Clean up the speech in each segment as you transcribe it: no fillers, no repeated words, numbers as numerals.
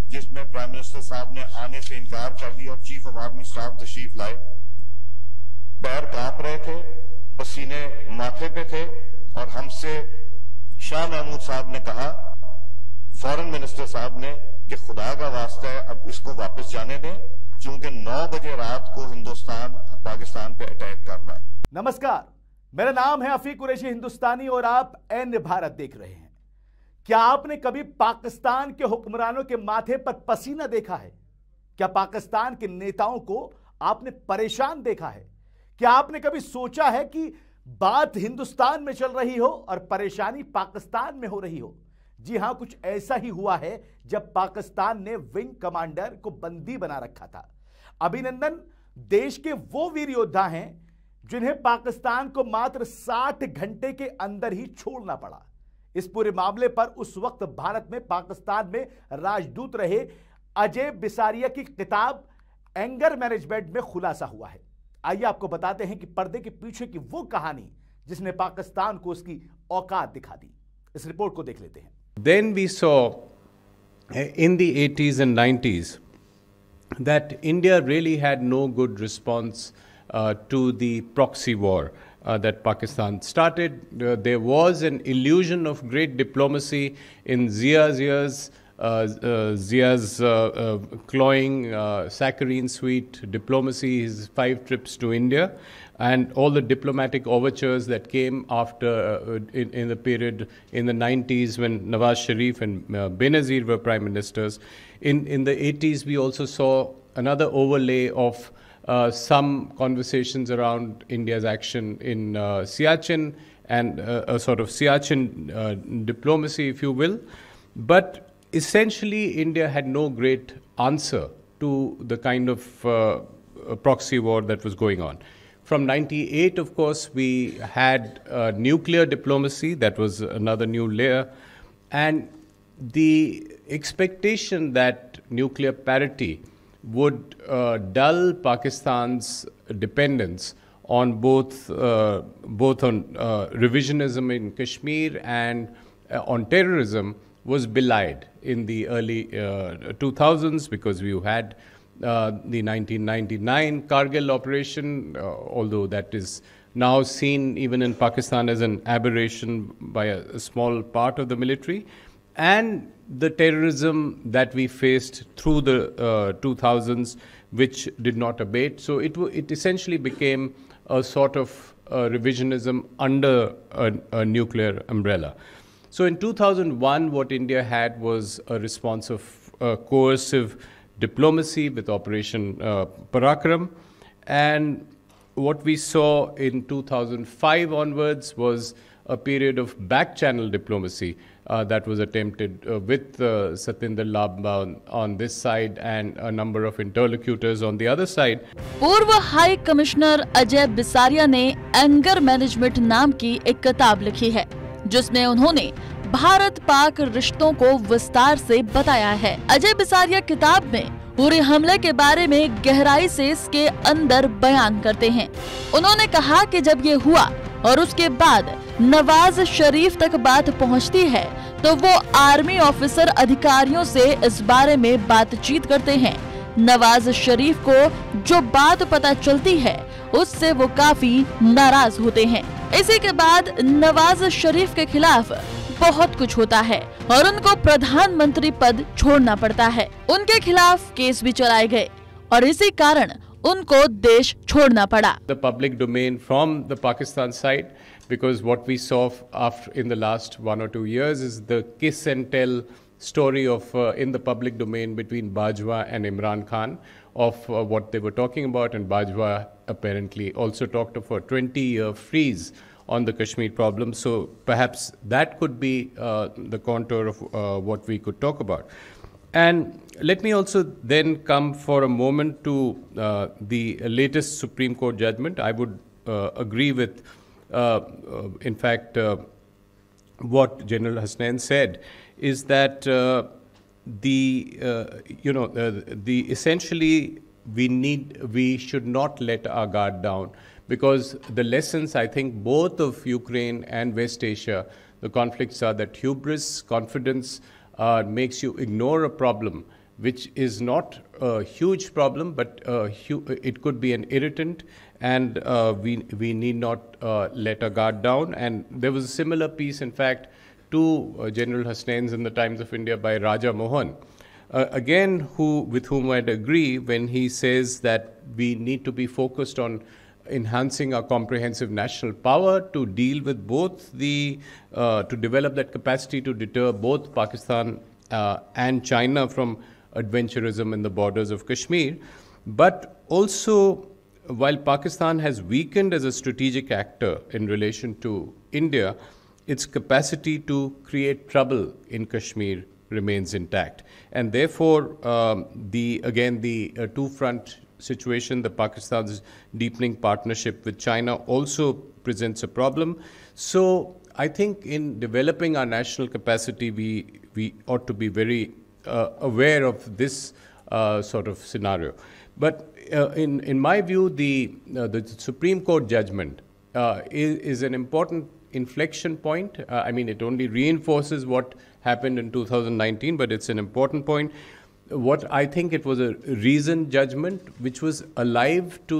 जिसमें prime minister साहब ने आने से इनकार कर दिया और चीफ ऑफ आर्मी स्टाफ तशरीफ लाए। पैर कांप रहे थे, पसीने माथे पे थे और हमसे शाह महमूद साहब ने कहा, फॉरेन मिनिस्टर साहब ने, कि खुदा का वास्ता है अब इसको वापस जाने दें, क्योंकि 9 बजे रात को हिंदुस्तान पाकिस्तान पे अटैक कर रहा है। नमस्कार, मेरा नाम है अफीक कुरैशी हिंदुस्तानी और आप एन भारत देख रहे हैं। क्या आपने कभी पाकिस्तान के हुक्मरानों के माथे पर पसीना देखा है? क्या पाकिस्तान के नेताओं को आपने परेशान देखा है? क्या आपने कभी सोचा है कि बात हिंदुस्तान में चल रही हो और परेशानी पाकिस्तान में हो रही हो? जी हां, कुछ ऐसा ही हुआ है जब पाकिस्तान ने विंग कमांडर को बंदी बना रखा था। अभिनंदन देश के वो वीर योद्धा हैं जिन्हें पाकिस्तान को मात्र 60 घंटे के अंदर ही छोड़ना पड़ा। इस पूरे मामले पर उस वक्त भारत में पाकिस्तान में राजदूत रहे अजय बिसारिया की किताब एंगर मैनेजमेंट में खुलासा हुआ है। आइए आपको बताते हैं कि पर्दे के पीछे की वो कहानी जिसने पाकिस्तान को उसकी औकात दिखा दी। इस रिपोर्ट को देख लेते हैं। Then we saw in the 80s and 90s that India really had no good response to the proxy war that Pakistan started. There was an illusion of great diplomacy in Zia's years, Zia's cloying, saccharine sweet diplomacy, his 5 trips to India, and all the diplomatic overtures that came after in the period in the 90s when Nawaz Sharif and Benazir were prime ministers. In the 80s, we also saw another overlay of some conversations around India's action in Siachen and a sort of Siachen diplomacy, if you will. But essentially, India had no great answer to the kind of proxy war that was going on. From 98, of course, we had nuclear diplomacy. That was another new layer. And the expectation that nuclear parity would dull Pakistan's dependence on both on revisionism in Kashmir and on terrorism was belied in the early 2000s, because we had the 1999 Kargil operation, although that is now seen even in Pakistan as an aberration by a small part of the military, and the terrorism that we faced through the 2000s, which did not abate. So it essentially became a sort of revisionism under a nuclear umbrella. So in 2001, what India had was a response of coercive diplomacy with Operation Parakram, and what we saw in 2005 onwards was a period of back-channel diplomacy that was attempted with Satinder Labba on this side and a number of interlocutors on the other side. पूर्व high commissioner Ajay Bisaria ने anger management नाम की एक किताब लिखी है, जिसमें उन्होंने भारत पाक रिश्तों को विस्तार से बताया है। अजय बिसारिया किताब में पूरे हमले के बारे में गहराई से इसके अंदर बयान करते हैं। उन्होंने कहा कि जब ये हुआ और उसके बाद नवाज शरीफ तक बात पहुंचती है तो वो आर्मी ऑफिसर अधिकारियों से इस बारे में बातचीत करते हैं। नवाज शरीफ को जो बात पता चलती है उससे वो काफी नाराज होते हैं। इसी के बाद नवाज शरीफ के खिलाफ बहुत कुछ होता है और उनको प्रधानमंत्री पद छोड़ना पड़ता है। उनके खिलाफ केस भी चलाए गए और इसी कारण उनको देश छोड़ना पड़ा। The public domain from the Pakistan side, because what we saw after in the last 1 or 2 years is the kiss and tell story of in the public domain between Bajwa and Imran Khan of what they were talking about, and Bajwa apparently also talked of a 20-year freeze on the Kashmir problem. So perhaps that could be the contour of what we could talk about. And let me also then come for a moment to the latest Supreme Court judgment. I would agree with, in fact, what General Hasnain said is that essentially we should not let our guard down, because the lessons, I think, both of Ukraine and West Asia, the conflicts are that hubris, confidence, makes you ignore a problem which is not a huge problem, but it could be an irritant, and we need not let our guard down. And there was a similar piece, in fact, to General Hasnain's in the Times of India by Raja Mohan, again, with whom I'd agree when he says that we need to be focused on enhancing our comprehensive national power to deal with both to develop that capacity to deter both Pakistan and China from adventurism in the borders of Kashmir. But also, while Pakistan has weakened as a strategic actor in relation to India, its capacity to create trouble in Kashmir remains intact. And therefore, the two-front situation, the Pakistan's deepening partnership with China also presents a problem. So I think in developing our national capacity, we ought to be very aware of this sort of scenario. But in my view, the Supreme Court judgment is an important inflection point. I mean, it only reinforces what happened in 2019, but it's an important point. What I think it was a reasoned judgment, which was alive to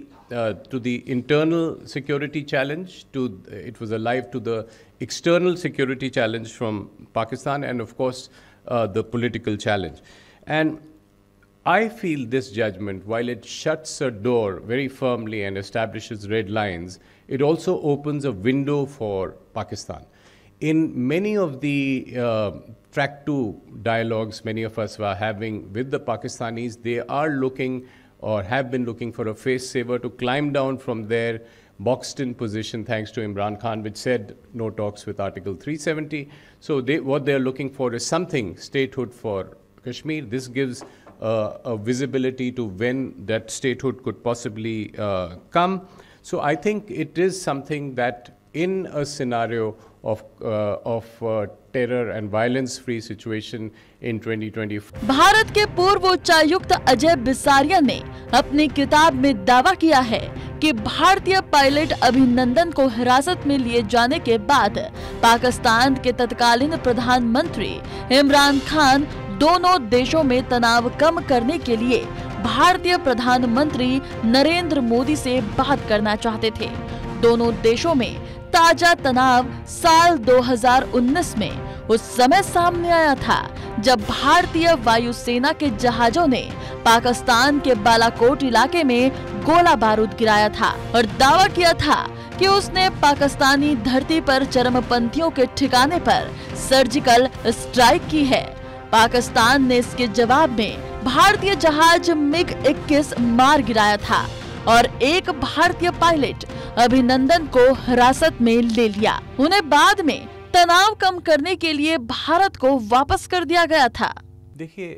the internal security challenge. It was alive to the external security challenge from Pakistan, and of course the political challenge. And I feel this judgment, while it shuts a door very firmly and establishes red lines, it also opens a window for Pakistan. In many of the track 2 dialogues many of us were having with the Pakistanis, they are looking or have been looking for a face saver to climb down from their boxed-in position, thanks to Imran Khan, which said no talks with Article 370. So what they're looking for is something, statehood for Kashmir. This gives a visibility to when that statehood could possibly come. So I think it is something that in a scenario of terror and violence-free situation in 2020. Bharat के पूर्व उच्चायुक्त अजय बिसारिया ने अपनी किताब में दावा किया है कि भारतीय पायलट अभिनंदन को हिरासत में लिए जाने के बाद पाकिस्तान के तत्कालीन प्रधानमंत्री इमरान खान दोनों देशों में तनाव कम करने के लिए भारतीय प्रधानमंत्री नरेंद्र मोदी से बात करना चाहते थे। दोनों देशों में ताजा तनाव साल 2019 में उस समय सामने आया था जब भारतीय वायुसेना के जहाजों ने पाकिस्तान के बालाकोट इलाके में गोला बारूद गिराया था और दावा किया था कि उसने पाकिस्तानी धरती पर चरमपंथियों के ठिकाने पर सर्जिकल स्ट्राइक की है। पाकिस्तान ने इसके जवाब में भारतीय जहाज MiG-21 मार गिराया था और एक भारतीय पायलट अभिनंदन को हिरासत में ले लिया। उन्हें बाद में तनाव कम करने के लिए भारत को वापस कर दिया गया था। देखिए,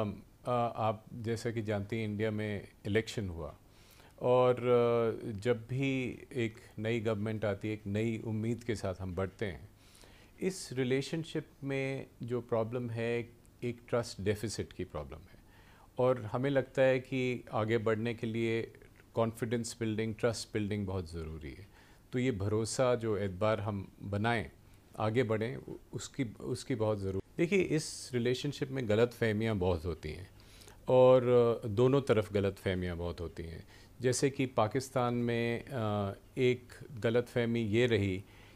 आप जैसा कि जानती हैं, इंडिया में इलेक्शन हुआ और जब भी एक नई गवर्नमेंट आती है, एक नई उम्मीद के साथ हम बढ़ते हैं। इस रिलेशनशिप में जो प्रॉब्लम है, एक ट्रस्ट डेफिसिट की प्रॉब्लम है और हमें लगता है कि आगे बढ़ने के लिए कॉन्फिडेंस बिल्डिंग, ट्रस्ट बिल्डिंग बहुत ज़रूरी है। तो ये भरोसा जो एतबार हम बनाएं, आगे बढ़ें, उसकी बहुत ज़रूरी। देखिए, इस रिलेशनशिप में गलत फहमियाँ बहुत होती हैं और दोनों तरफ गलत फहमियाँ बहुत होती हैं। जैसे कि पाकिस्तान में एक गलत फहमी ये रही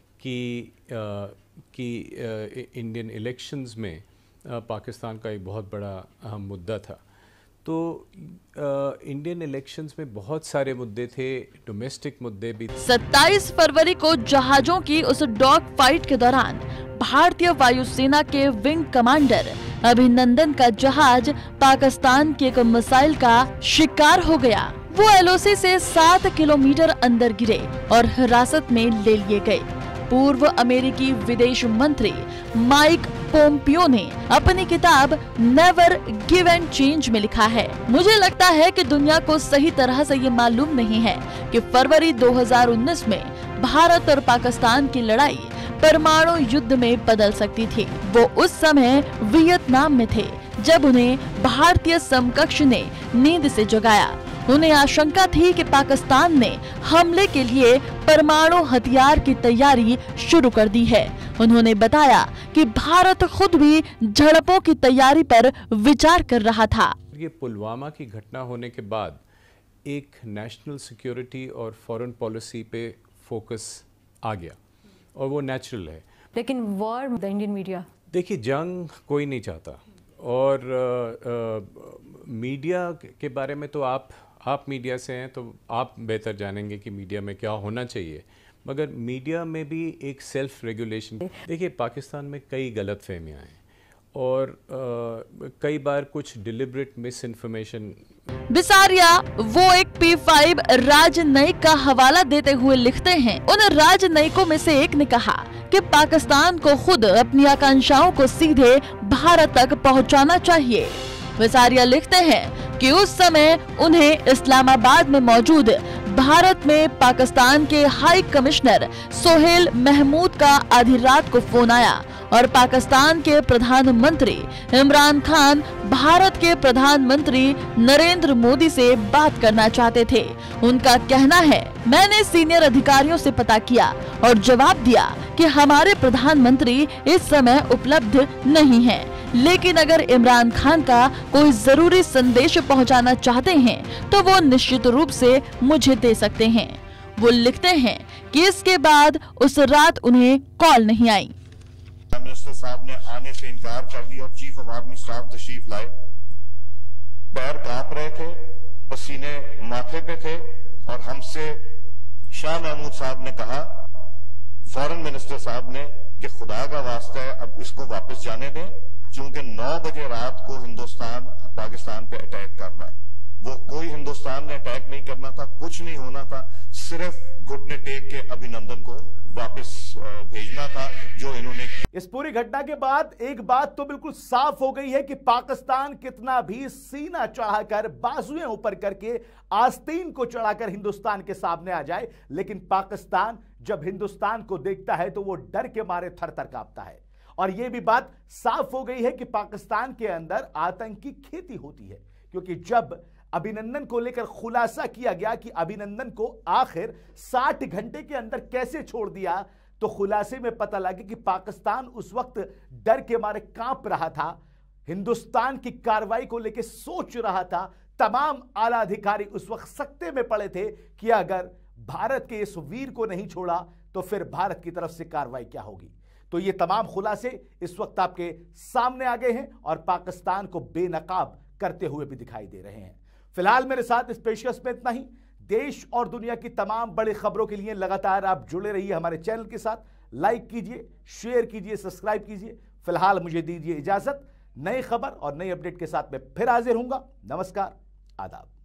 कि इंडियन इलेक्शंस में पाकिस्तान का एक बहुत बड़ा अहम मुद्दा था। तो इंडियन इलेक्शंस में बहुत सारे मुद्दे थे, डोमेस्टिक मुद्दे भी। 27 फरवरी को जहाजों की उस डॉग फाइट के दौरान भारतीय वायुसेना के विंग कमांडर अभिनंदन का जहाज पाकिस्तान के एक मिसाइल का शिकार हो गया। वो LOC से 7 किलोमीटर अंदर गिरे और हिरासत में ले लिए गए। पूर्व अमेरिकी विदेश मंत्री माइक पोम्पियो ने अपनी किताब नेवर गिव एंड चेंज में लिखा है, मुझे लगता है कि दुनिया को सही तरह से ये मालूम नहीं है कि फरवरी 2019 में भारत और पाकिस्तान की लड़ाई परमाणु युद्ध में बदल सकती थी। वो उस समय वियतनाम में थे जब उन्हें भारतीय समकक्ष ने नींद से जगाया। उन्हें आशंका थी कि पाकिस्तान ने हमले के लिए परमाणु हथियार की तैयारी शुरू कर दी है। उन्होंने बताया कि भारत खुद भी झड़पों की तैयारी पर विचार कर रहा था। ये पुलवामा की घटना होने के बाद एक नेशनल सिक्योरिटी और फॉरेन पॉलिसी पे फोकस आ गया और वो नेचुरल है। लेकिन वॉर, द इंडियन मीडिया, देखिए जंग कोई नहीं चाहता और मीडिया के बारे में तो आप मीडिया से हैं तो आप बेहतर जानेंगे कि मीडिया में क्या होना चाहिए, मगर मीडिया में भी एक सेल्फ रेगुलेशन। देखिए पाकिस्तान में कई गलतफहमियां हैं और कई बार कुछ डिलिबरेट मिस इन्फॉर्मेशन। बिसारिया वो एक P5 राजनयिक का हवाला देते हुए लिखते हैं। उन राजनयिकों में से एक ने कहा कि पाकिस्तान को खुद अपनी आकांक्षाओं को सीधे भारत तक पहुंचाना चाहिए। बिसारिया लिखते हैं कि उस समय उन्हें इस्लामाबाद में मौजूद भारत में पाकिस्तान के हाई कमिश्नर सोहेल महमूद का आधी रात को फोन आया और पाकिस्तान के प्रधानमंत्री इमरान खान भारत के प्रधानमंत्री नरेंद्र मोदी से बात करना चाहते थे। उनका कहना है, मैंने सीनियर अधिकारियों से पता किया और जवाब दिया कि हमारे प्रधानमंत्री इस समय उपलब्ध नहीं हैं, लेकिन अगर इमरान खान का कोई जरूरी संदेश पहुंचाना चाहते हैं तो वो निश्चित रूप से मुझे दे सकते हैं। वो लिखते हैं कि इसके बाद उस रात उन्हें कॉल नहीं आई। मिनिस्टर साहब ने आने से इनकार कर दिया और चीफ ऑफ आर्मी स्टाफ तशरीफ लाए। पैर कांप रहे थे, पसीने माथे पे थे और हमसे शाह महमूद साहब ने कहा, फॉरेन मिनिस्टर साहब ने, कि खुदा का वास्ता है अब इसको वापस जाने दें, क्योंकि 9 बजे रात को हिंदुस्तान पाकिस्तान पे अटैक करना है। वो कोई हिंदुस्तान ने अटैक नहीं करना था, कुछ नहीं होना था, सिर्फ घुटने टेक के अभिनंदन को वापस भेजना था जो इन्होंने। इस पूरी घटना के बाद एक बात तो बिल्कुल साफ हो गई है कि पाकिस्तान कितना भी सीना चढ़ाकर, बाजुएं ऊपर करके, आस्तीन को चढ़ाकर हिंदुस्तान के सामने आ जाए, लेकिन पाकिस्तान जब हिंदुस्तान को देखता है तो वो डर के मारे थर-थर कांपता है। और यह भी बात साफ हो गई है कि पाकिस्तान के अंदर आतंकी खेती होती है, क्योंकि जब अभिनंदन को लेकर खुलासा किया गया कि अभिनंदन को आखिर 60 घंटे के अंदर कैसे छोड़ दिया, तो खुलासे में पता लगा कि पाकिस्तान उस वक्त डर के मारे कांप रहा था, हिंदुस्तान की कार्रवाई को लेकर सोच रहा था। तमाम आला अधिकारी उस वक्त सकते में पड़े थे कि अगर भारत के इस वीर को नहीं छोड़ा तो फिर भारत की तरफ से कार्रवाई क्या होगी। तो ये तमाम खुलासे इस वक्त आपके सामने आ गए हैं और पाकिस्तान को बेनकाब करते हुए भी दिखाई दे रहे हैं। फिलहाल मेरे साथ इस पेशकश में इतना ही। देश और दुनिया की तमाम बड़ी खबरों के लिए लगातार आप जुड़े रहिए हमारे चैनल के साथ। लाइक कीजिए, शेयर कीजिए, सब्सक्राइब कीजिए। फिलहाल मुझे दीजिए इजाजत। नई खबर और नई अपडेट के साथ मैं फिर हाजिर हूंगा। नमस्कार, आदाब।